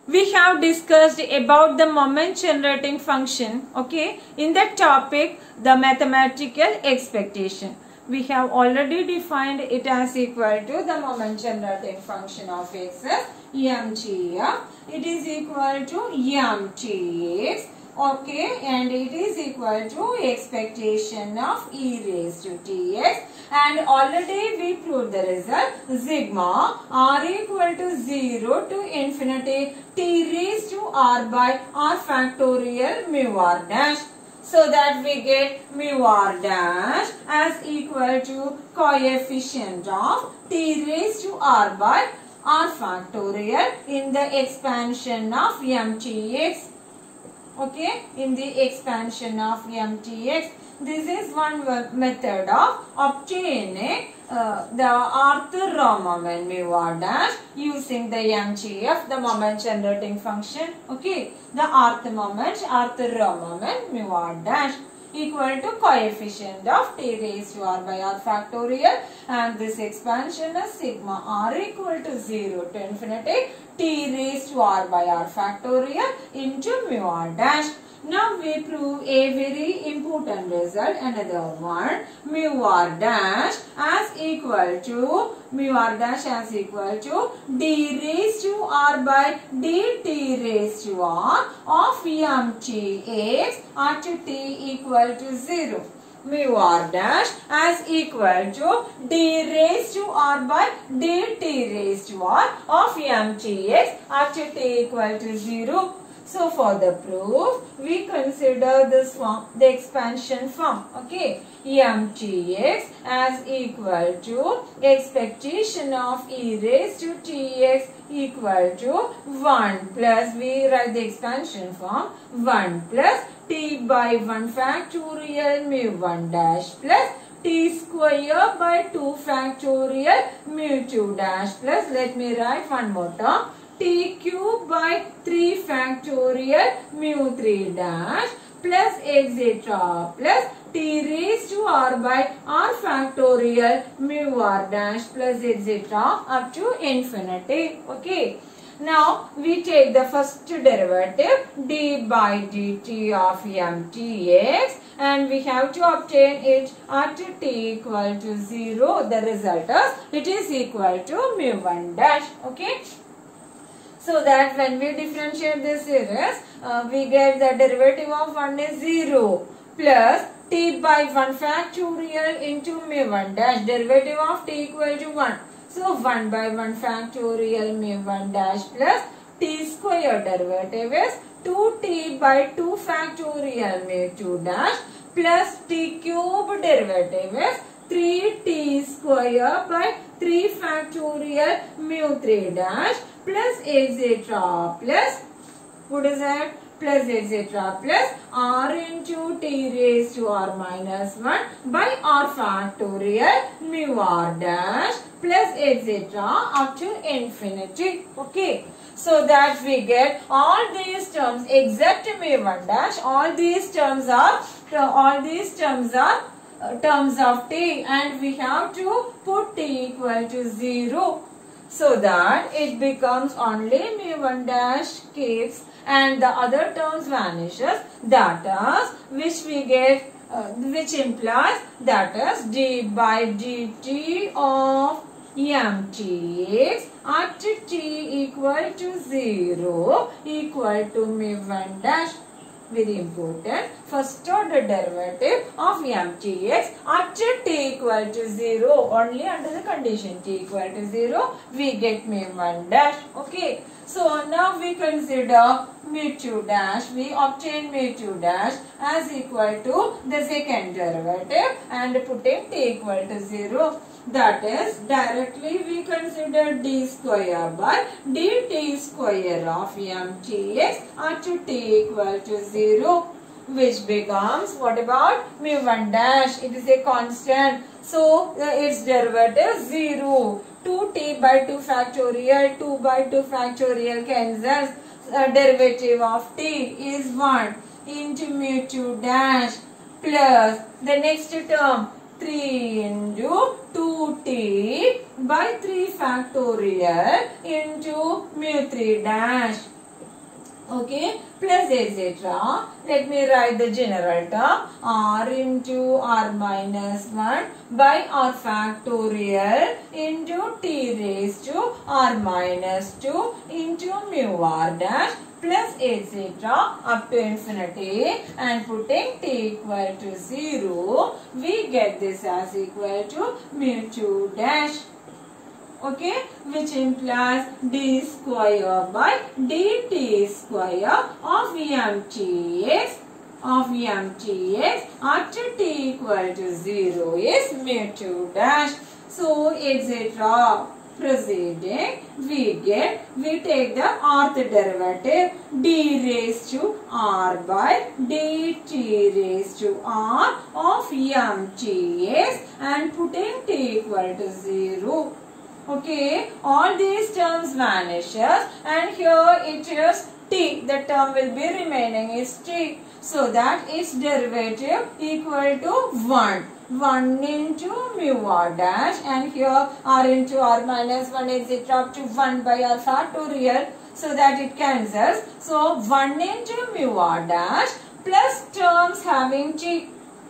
we have discussed about the moment generating function, okay, in that topic the mathematical expectation. We have already defined it as equal to the moment generating function of x as mgf. It is equal to mtx, okay, and it is equal to expectation of e raised to tx, and already we proved the result. Sigma r equal to 0 to infinity t raised to r by r factorial mu r dash. So that we get mu r dash as equal to coefficient of t raised to r by r factorial in the expansion of mtx. Okay, in the expansion of mtx. This is one method of obtaining the rth row moment mu r dash using the mgf, the moment generating function. Okay, the rth moment, rth row moment mu r dash equal to coefficient of t raised to r by r factorial, and this expansion is sigma r equal to 0 to infinity t raised to r by r factorial into mu r dash. Now we prove a very important result, another one, mu r dash as equal to d raised to r by dt raised to r of mtx at t equal to 0. Mu r dash as equal to d raised to r by dt raised to r of mtx at t equal to 0. So for the proof, we consider this form, the expansion form. Okay, mtx as equal to expectation of e raised to tx equal to 1 plus, we write the expansion form, 1 plus t by 1 factorial mu 1 dash plus t square by 2 factorial mu 2 dash plus, let me write one more term, t cube by 3 factorial mu 3 dash plus etc. plus t raised to r by r factorial mu r dash plus etc. up to infinity. Okay. Now we take the first derivative d by dt of mtx, and we have to obtain it at t equal to 0. The result is it is equal to mu 1 dash. Okay. So that when we differentiate this series, we get the derivative of 1 is 0 plus t by 1 factorial into mu 1 dash, derivative of t equal to 1. So 1 by 1 factorial mu 1 dash plus t square, derivative is 2t by 2 factorial mu 2 dash plus t cube, derivative is 3t square by 3 factorial mu 3 dash plus etc. plus, what is that? Plus etc. plus r into t raised to r minus 1 by r factorial mu r dash plus etc. up to infinity. Okay. So that we get all these terms except mu 1 dash, all these terms are terms of t, and we have to put t equal to 0. So that it becomes only mu 1 dash keeps and the other terms vanishes, that is which we get which implies that is d by dt of mtx at t equal to 0 equal to mu 1 dash. Very important, first order derivative of mtx at t equal to 0, only under the condition t equal to 0 we get mu 1 dash. Okay, so now we consider mu 2 dash, we obtain mu 2 dash as equal to the second derivative and putting t equal to 0. That is, directly we consider d square by dt square of mtx at t equal to 0, which becomes, what about mu 1 dash? It is a constant, so its derivative 0. 2t by 2 factorial, 2 by 2 factorial cancels, derivative of t is 1 into mu 2 dash plus the next term 3 into 2t by 3 factorial into mu 3 dash Okay, plus etc. Let me write the general term r into r minus 1 by r factorial into t raised to r minus 2 into mu r dash plus etc. up to infinity, and putting t equal to 0, we get this as equal to mu 2 dash. Okay, which implies d square by dt square of mtx at t equal to 0 is mu 2 dash. So etc. proceeding, we take the rth derivative d raised to r by dt raised to r of mtx and putting t equal to 0. Okay, all these terms vanishes and here it is t. The term will be remaining is t. So that its derivative equal to 1. 1 into mu r dash, and here r into r minus 1 etc. up to 1 by r factorial, so that it cancels. So 1 into mu r dash plus terms having t.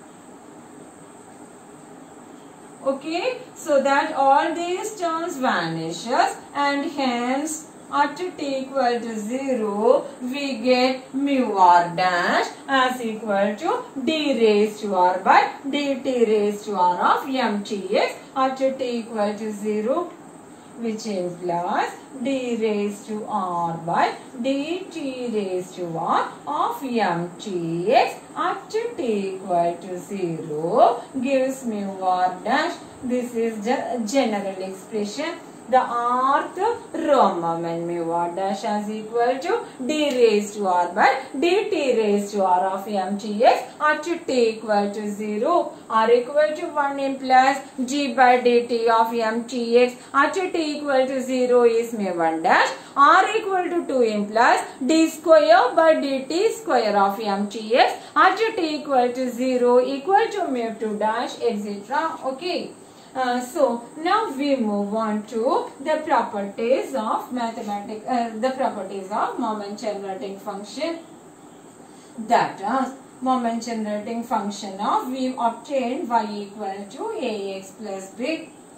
Okay, so that all these terms vanishes and hence at t equal to 0, we get mu r dash as equal to d raised to r by dt raised to r of mtx at t equal to 0, which implies d raised to r by dt raised to r of mtx at t equal to 0 gives mu r dash. This is the general expression. The rth row moment mu r dash as equal to d raised to r by dt raised to r of mtx at t equal to 0. R equal to 1 implies g by dt of mtx at t equal to 0 is mu 1 dash. R equal to 2 implies d square by dt square of mtx at t equal to 0 equal to mu 2 dash etc. Okay. So now we move on to the properties of the properties of moment generating function. That is, moment generating function of, we obtained y equal to ax plus b.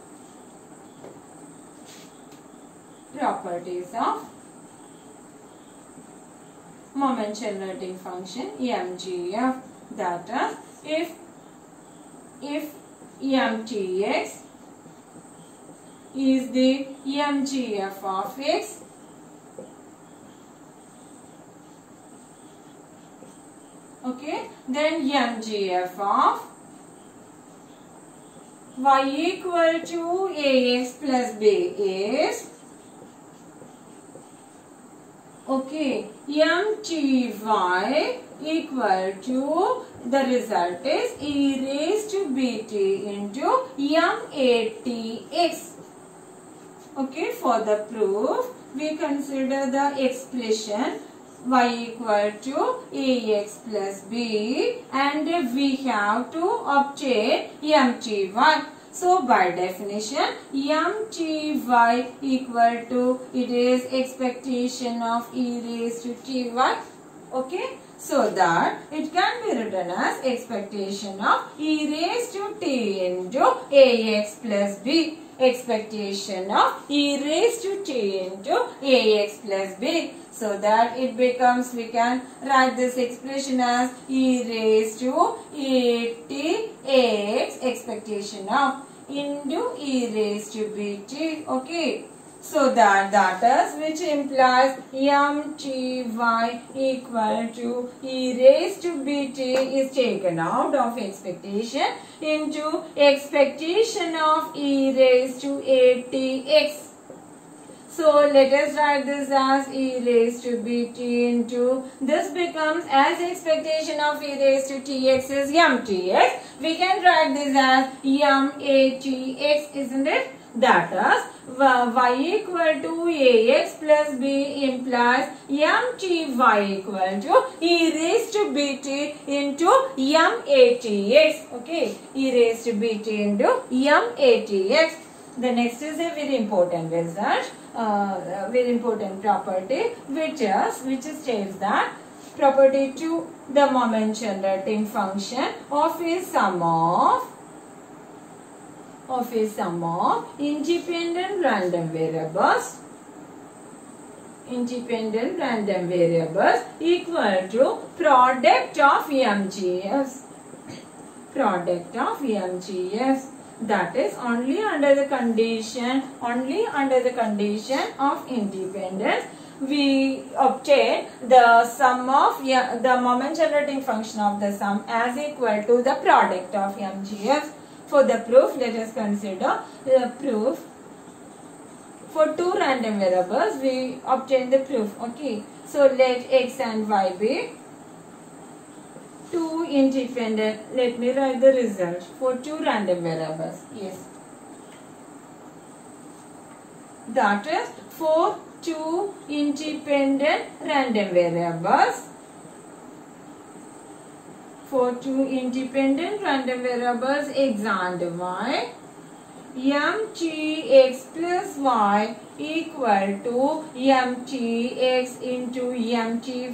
Properties of moment generating function mgf. That is, if mtx is the mgf of x, okay, then mgf of y equal to ax plus b is, okay, mty equal to, the result is e raised to bt into matx. Okay, for the proof, we consider the expression y equal to ax plus b, and we have to obtain mty. So by definition, mty equal to, it is expectation of e raised to ty. Okay, so that it can be written as expectation of e raised to t into ax plus b. Expectation of e raised to t into ax plus b. So that it becomes, we can write this expression as e raised to at ax, expectation of, into e raised to bt. Okay. So that is, which implies mty equal to e raised to bt is taken out of expectation into expectation of e raised to atx. So let us write this as e raised to bt into, this becomes, as expectation of e raised to tx is mtx, we can write this as matx, isn't it? That is, y equal to ax plus b implies mty equal to e raised to bt into matx. Okay, e raised to bt into matx. The next is a very important result, very important property, which states that property 2, the moment generating function of a sum of independent random variables equal to product of MGFs. That is only under the condition of independence we obtain the sum of the moment generating function of the sum as equal to the product of MGFs. For the proof, let us consider the proof. For two random variables, we obtain the proof. Okay, so let x and y be two independent. Let me write the result for two random variables. Yes, that is for two independent random variables. For two independent random variables x and y, mtx plus y equal to mtx into mty.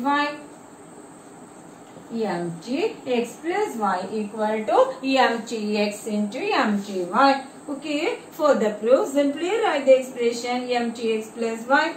Mtx plus y equal to mtx into mty. Okay, for the proof, simply write the expression mtx plus y.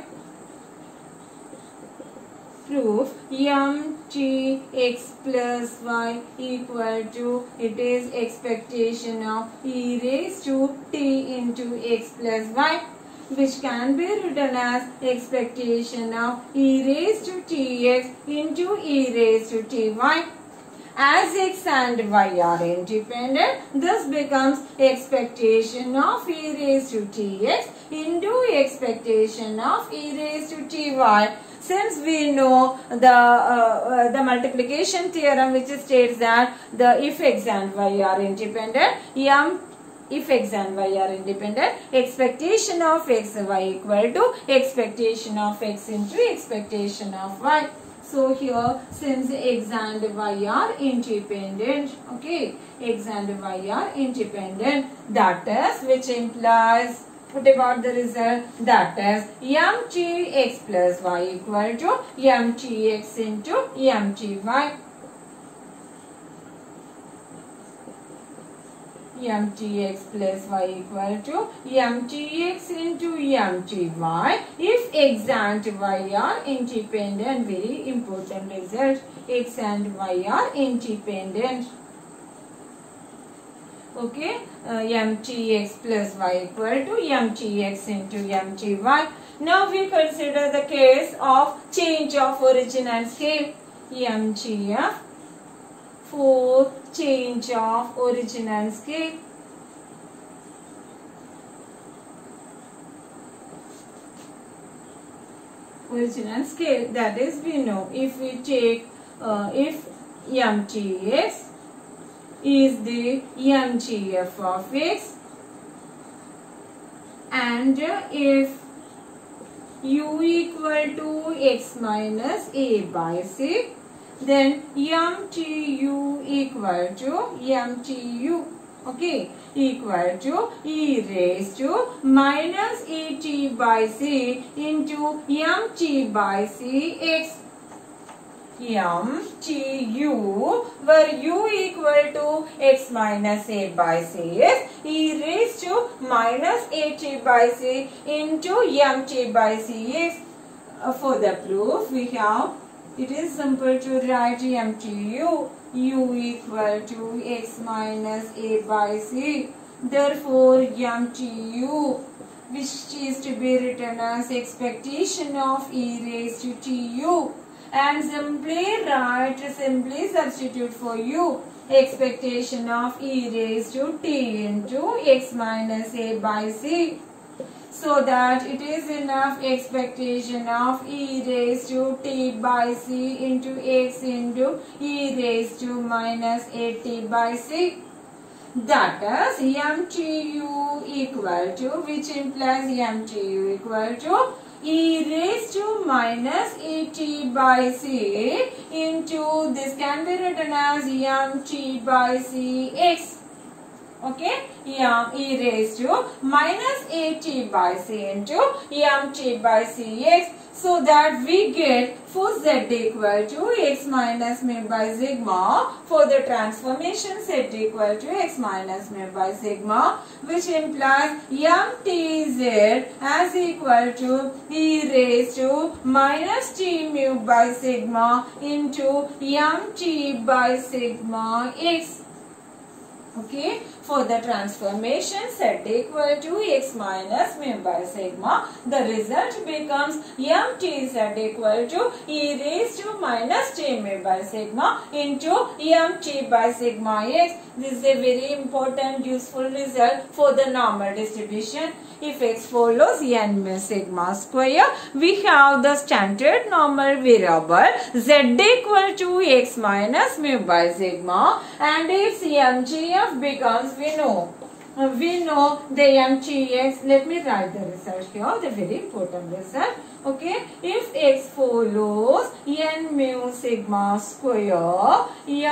Proof mtx plus y equal to, it is expectation of e raised to t into x plus y, which can be written as expectation of e raised to tx into e raised to ty. As x and y are independent, this becomes expectation of e raised to tx into expectation of e raised to ty. Since we know the multiplication theorem, which states that if x and y are independent, expectation of x y equal to expectation of x into expectation of y. So here, since x and y are independent, okay, x and y are independent, that is, which implies, what about the result? That is mtx plus y equal to mtx into mty. Mtx plus y equal to mtx into mty if x and y are independent. Very important result. X and y are independent. Okay, mtx plus y equal to mtx into mty. Now we consider the case of change of origin and scale. MGF for change of origin and scale. Origin and scale, that is, we know if we take if mtx is the MGF of x and if u equal to x minus a by c, then mtu equal to mtu, okay, equal to e raised to minus et by c into mt by c x. mtu, where u equal to x minus a by c is e raised to minus at by c into mt by c x. For the proof, we have, it is simple to write mtu, u equal to x minus a by c. Therefore, mtu, which is to be written as expectation of e raised to tu, and simply substitute for u expectation of e raised to t into x minus a by c, so that it is enough expectation of e raised to t by c into x into e raised to minus at by c. That is mtu equal to, which implies mtu equal to e raised to minus at by c into, this can be written as mt by c x. Okay, e raised to minus at by c into mt by cx, so that we get for z equal to x minus mu by sigma. For the transformation z equal to x minus mu by sigma, which implies mtz as equal to e raised to minus t mu by sigma into mt by sigma x. Okay, for the transformation z equal to x minus mu by sigma, the result becomes mtz equal to e raised to minus t mu by sigma into mt by sigma x. This is a very important useful result for the normal distribution. If x follows n mu sigma square, we have the standard normal variable z equal to x minus mu by sigma, and its mgf becomes, we know the mgx. Let me write the result here, the very important result. Okay, if x follows n mu sigma square,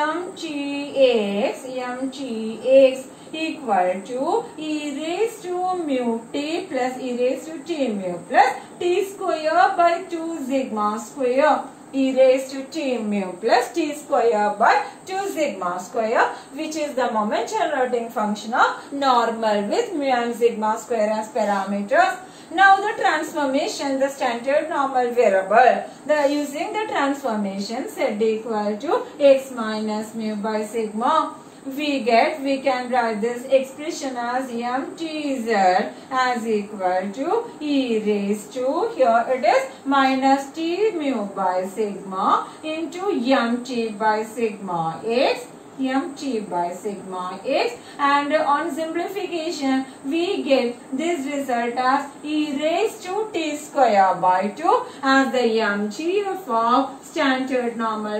mgx equal to e raised to mu t plus e raised to t mu plus t square by 2 sigma square, e raised to t mu plus t square by 2 sigma square, which is the moment generating function of normal with mu and sigma square as parameters. Now the transformation, the standard normal variable, using the transformation z equal to x minus mu by sigma, we can write this expression as mtz as equal to e raised to, here it is minus t mu by sigma into mt by sigma x, mt by sigma x, and on simplification we get this result as e raised to t square by 2 as the mgf of standard normal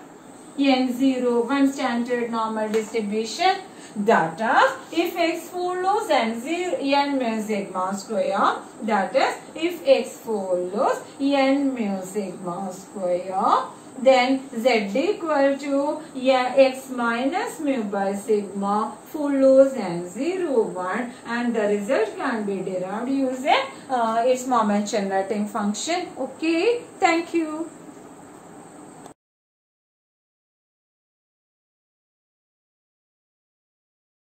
n01 standard normal distribution. That is, if x follows n mu sigma square, that is, if x follows n mu sigma square, then z equal to x minus mu by sigma follows n01, and the result can be derived using its moment generating function. Okay, thank you.